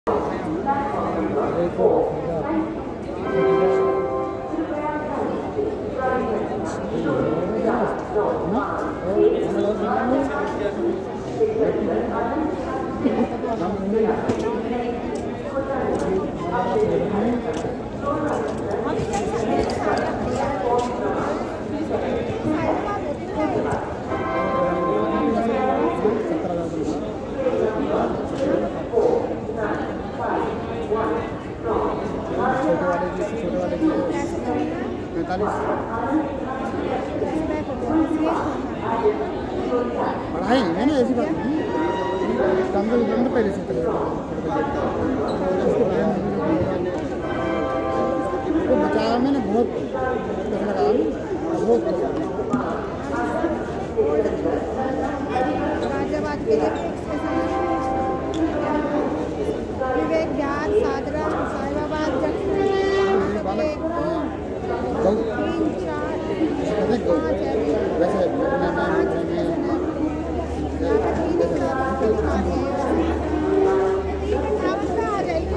पढ़ाई है ना, ऐसी बात नहीं। पहले से बचाव में ना बहुत गाजियाबाद के विवेक विहार, सादरा, साहिबाबाद, जंक्शन 1, 2, 3, 4, 5 है।